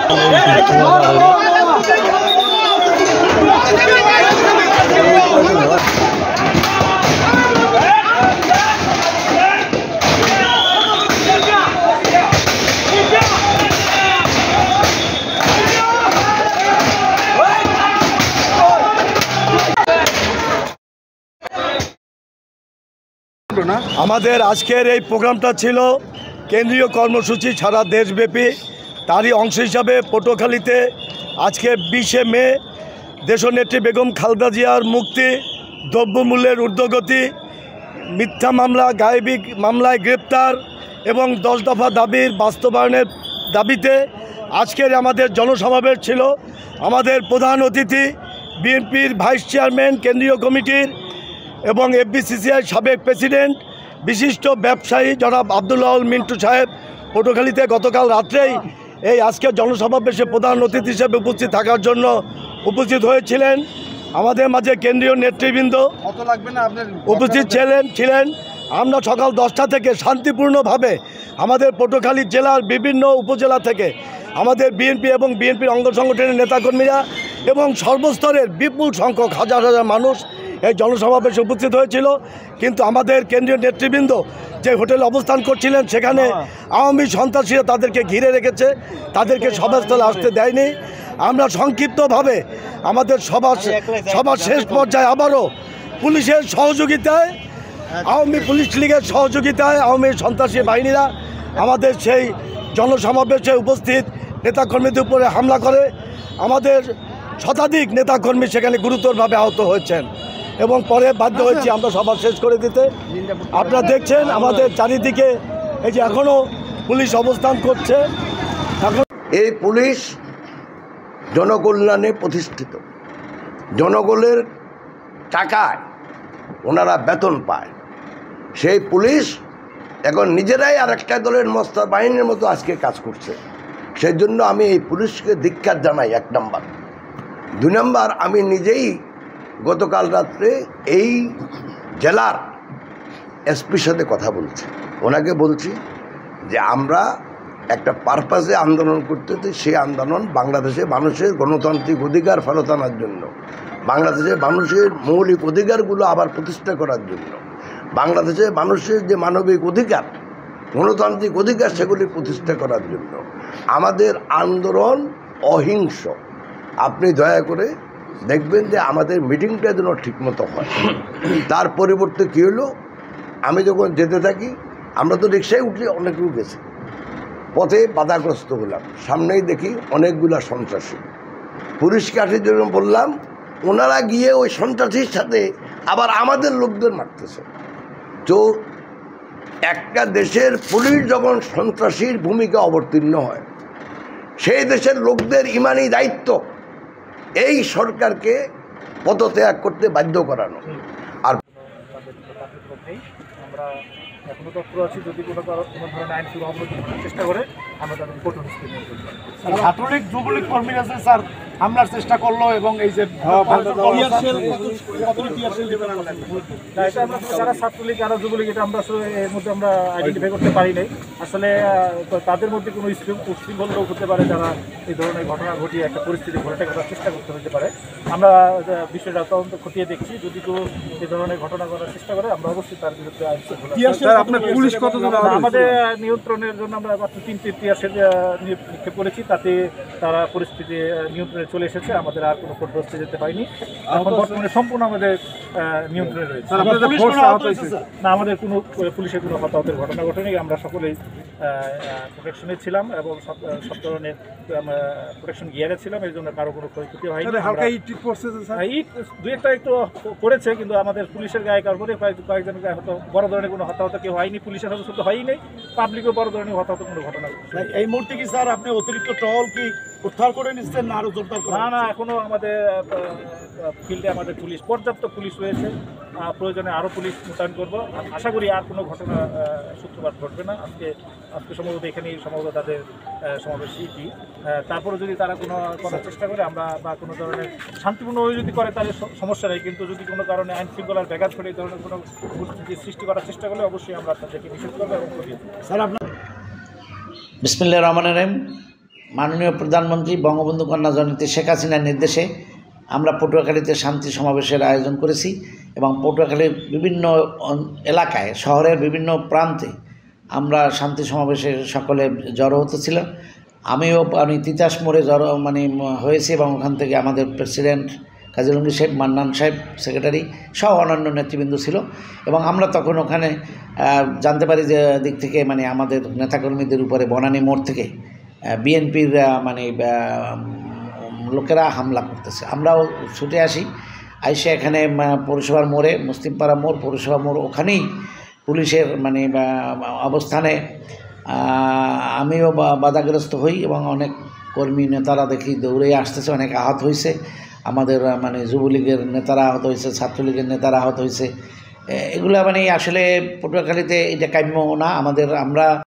আমাদের আজকের এই প্রোগ্রামটা ছিল কেন্দ্রীয় কর্মসূচি সারা দেশব্যাপী। তারই অংশ হিসাবে পটুয়াখালীতে আজকে 20শে মে দেশনেত্রী বেগম খালেদা জিয়ার মুক্তি, দ্রব্যমূল্যের ঊর্ধ্বগতি, মিথ্যা মামলা গায়েবী মামলায় গ্রেপ্তার এবং 10 দফা দাবির বাস্তবায়নের দাবিতে আজকের আমাদের জনসমাবেশ ছিল। আমাদের প্রধান অতিথি বিএনপির ভাইস চেয়ারম্যান, কেন্দ্রীয় কমিটির এবং এফবিসিসিআই সাবেক প্রেসিডেন্ট, বিশিষ্ট ব্যবসায়ী জনাব আব্দুল্লাহ মিন্টু সাহেব পটুয়াখালীতে গতকাল রাত্রেই এই আজকের জনসমাবেশে প্রধান অতিথি হিসেবে উপস্থিত থাকার জন্য উপস্থিত হয়েছিলেন। আমাদের মাঝে কেন্দ্রীয় নেতৃবৃন্দ উপস্থিত ছিলেন। আমরা সকাল 10টা থেকে শান্তিপূর্ণভাবে আমাদের পটুয়াখালী জেলার বিভিন্ন উপজেলা থেকে আমাদের বিএনপি এবং বিএনপির অঙ্গ সংগঠনের নেতাকর্মীরা এবং সর্বস্তরের বিপুল সংখ্যক হাজার হাজার মানুষ এই জনসমাবেশে উপস্থিত হয়েছিল। কিন্তু আমাদের কেন্দ্রীয় নেতৃবৃন্দ যে হোটেলে অবস্থান করছিলেন সেখানে আওয়ামী সন্ত্রাসীরা তাদেরকে ঘিরে রেখেছে, তাদেরকে সভাস্থলে আসতে দেয়নি। আমরা সংক্ষিপ্তভাবে আমাদের সবার শেষ পর্যায়ে আবারও পুলিশের সহযোগিতায়, আওয়ামী পুলিশ লীগের সহযোগিতায় আওয়ামী সন্ত্রাসী বাহিনীরা আমাদের সেই জনসমাবেশে উপস্থিত নেতাকর্মীদের উপরে হামলা করে আমাদের শতাধিক নেতাকর্মী সেখানে গুরুতরভাবে আহত হয়েছেন এবং পরে বাধ্য হয়েছি আমরা সভা শেষ করে দিতে। আপনারা দেখছেন আমাদের চারিদিকে এই যে এখনও পুলিশ অবস্থান করছে। এখন এই পুলিশ জনকল্যাণে প্রতিষ্ঠিত, জনগণের টাকায় ওনারা বেতন পায়। সেই পুলিশ এখন নিজেরাই আর একটা দলের মস্তার বাহিনীর মতো আজকে কাজ করছে। সেই জন্য আমি এই পুলিশকে ধিক্কার জানাই 1 নম্বর। 2 নম্বর, আমি নিজেই গতকাল রাত্রে এই জেলার এসপির সাথে কথা বলছি। ওনাকে বলছি যে আমরা একটা পারপাসে আন্দোলন করতেছি, সেই আন্দোলন বাংলাদেশে মানুষের গণতান্ত্রিক অধিকার ফেরত আনার জন্য, বাংলাদেশের মানুষের মৌলিক অধিকারগুলো আবার প্রতিষ্ঠা করার জন্য, বাংলাদেশের মানুষের যে মানবিক অধিকার, গণতান্ত্রিক অধিকার সেগুলি প্রতিষ্ঠা করার জন্য আমাদের আন্দোলন অহিংস। আপনি দয়া করে দেখবেন যে আমাদের মিটিংটা যেন ঠিকমতো হয়। তার পরিবর্তে কী হলো, আমি যখন যেতে থাকি, আমরা তো রিক্সায় উঠে অনেকেও গেছি, পথে বাধাগ্রস্ত হলাম, সামনেই দেখি অনেকগুলা সন্ত্রাসী। পুলিশকে আসার জন্য বললাম, ওনারা গিয়ে ওই সন্ত্রাসীর সাথে আবার আমাদের লোকদের মারতেছে। তো একটা দেশের পুলিশ যখন সন্ত্রাসীর ভূমিকা অবতীর্ণ হয়, সেই দেশের লোকদের ইমানি দায়িত্ব এই সরকারকে পদত্যাগ করতে বাধ্য করানো। আর আমরা এখনো তৎপর আছি, যদি কোনো ধরনের আইন শুরু অবরোধ করার চেষ্টা করে আমরা তাদের কঠোর ছাত্রলীগ যুবলীগ কর্মীরা আছে স্যার হামলার চেষ্টা করলো এবং এই যে যারা ছাত্রলীগ যারা যুবলীগ এটা আমরা আসলে এর মধ্যে আমরা আইডেন্টিফাই করতে পারি নাই। আসলে তাদের মধ্যে কোনো উশৃঙ্খল লোক হতে পারে যারা এই ধরনের ঘটনা ঘটিয়ে একটা পরিস্থিতি ঘটে করার চেষ্টা করতে হতে পারে। আমরা বিষয়টা তদন্ত খতিয়ে দেখছি, যদি কেউ এই ধরনের ঘটনা করার চেষ্টা করে আমরা অবশ্যই তার বিরুদ্ধে আইন আমাদের নিয়ন্ত্রণের জন্য আমরা মাত্র 3টি টিয়ারশেল নিক্ষেপ করেছি, তাতে তারা পরিস্থিতি নিয়ন্ত্রণে চলে এসেছে। আমাদের আর কোনো পথ যেতে পারিনি, এখন বর্তমানে সম্পূর্ণ আমাদের নিয়ন্ত্রণে রয়েছে। না, আমাদের কোনো পুলিশের কোনো হতাহতের ঘটনা ঘটেনি। আমরা সকলেই প্রোটেকশনে ছিলাম এবং সব ধরনের প্রোটেকশন গিয়ারে ছিলাম, এই জন্য কারো কোনো ক্ষয়ক্ষতি হয়নি। ইট 2-1টা একটু করেছে, কিন্তু আমাদের পুলিশের গায়ে কারো করে কয়েকজনের গায়ে হয়তো বড় ধরনের কোনো হতাহত কেউ হয়নি, পুলিশের হয়তো শুধু হয়ই নেই, পাবলিকও বড় ধরনের হতাহত কোনো ঘটনা। এই মুহূর্তে কি স্যার আপনি অতিরিক্ত টহল কি উদ্ধার করে নিচ্ছেন না আরও জোরদার? না, এখনও আমাদের ফিল্ডে আমাদের পুলিশ পর্যাপ্ত পুলিশ রয়েছে, প্রয়োজনে আরও পুলিশ মোতায়েন করবো। আশা করি আর কোনো ঘটনা সূত্রপাত ঘটবে না। আজকে সম্ভবত এখানেই সম্ভবত তাদের সমাবেশ ইতি। তারপরে যদি তারা কোনো করার চেষ্টা করে আমরা বা কোনো ধরনের শান্তিপূর্ণভাবে যদি করে তাহলে সমস্যা নেই, কিন্তু যদি কোনো কারণে আইন শৃঙ্খলার ব্যাঘাত ঘটে এই ধরনের কোনো পরিস্থিতি সৃষ্টি করার চেষ্টা করলে অবশ্যই আমরা তাদেরকে নিষেধ করবো এবং করি। স্যার আপনার বিসমিল্লাহির রহমানির রহিম। মাননীয় প্রধানমন্ত্রী বঙ্গবন্ধু কন্যা জননেত্রী শেখ হাসিনার নির্দেশে আমরা পটুয়াখালীতে শান্তি সমাবেশের আয়োজন করেছি এবং পটুয়াখালীর বিভিন্ন এলাকায় শহরের বিভিন্ন প্রান্তে আমরা শান্তি সমাবেশে সকলে জড়ো হতেছিল। আমি তিতাস মোড়ে জড়ো হয়েছি এবং ওখান থেকে আমাদের প্রেসিডেন্ট কাজী আলমগীর সাহেব, মান্নান সাহেব সেক্রেটারি সহ অন্যান্য নেতৃবৃন্দ ছিল এবং আমরা তখন ওখানে জানতে পারি যে দিক থেকে আমাদের নেতাকর্মীদের উপরে বনানী মোড় থেকে বিএনপির লোকেরা হামলা করতেছে। আমরাও ছুটে আসি, আইসে এখানে পৌরসভার মোড়ে, মুসলিমপাড়া মোড়, পৌরসভা মোড়, ওখানেই পুলিশের অবস্থানে আমিও বাধাগ্রস্ত হই এবং অনেক কর্মী নেতারা দেখি দৌড়ে আসতেছে, অনেক আহত হয়েছে। আমাদের যুবলীগের নেতারা আহত হয়েছে, ছাত্রলীগের নেতারা আহত হয়েছে। এগুলো আসলে পটুয়াখালীতে এটা কাম্য না। আমরা